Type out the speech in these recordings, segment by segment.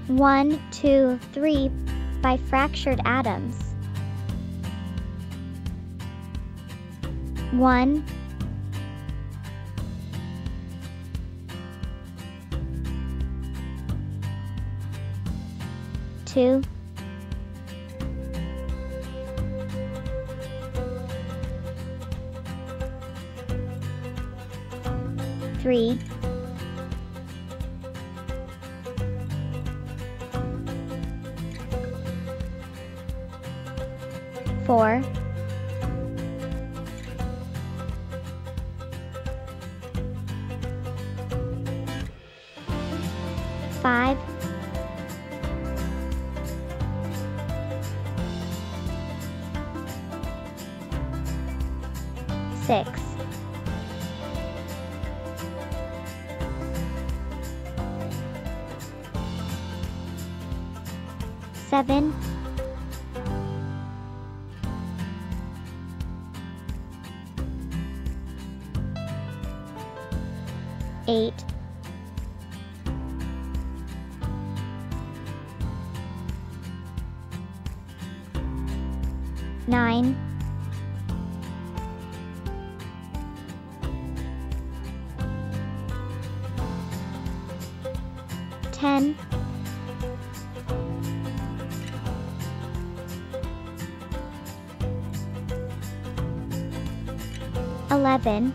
1, 2, 3 by fractured atoms. 1, 2, 3, 4, 5, 6, 7, 8, 9, 10, 11,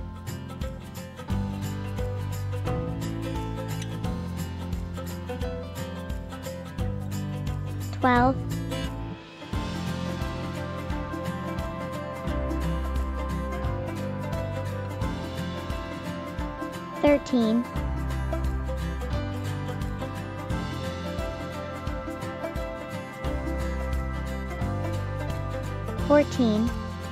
12, 13, 14,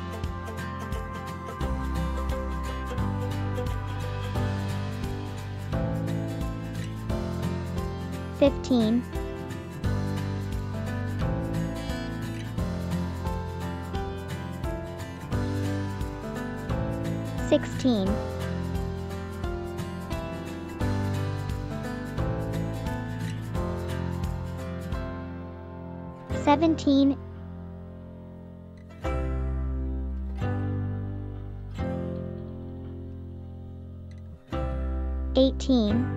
15, 16, 17, 18,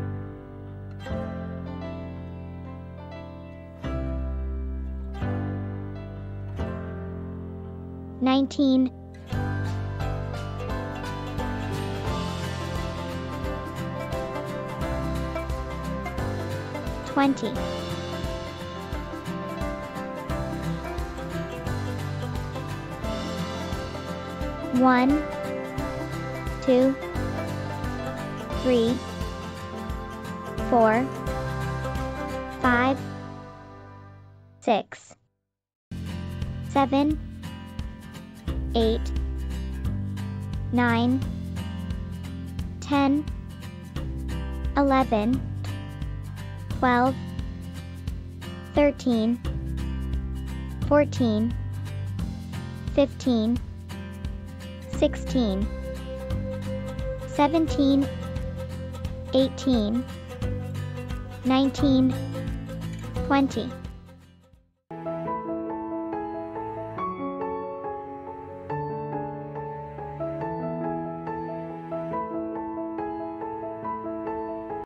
19, 20, 1, 2, 3, 4, 5, 6, 7, 8, 9, 10, 11, 12, 13, 14, 15, 16, 17, 18, 19, 20.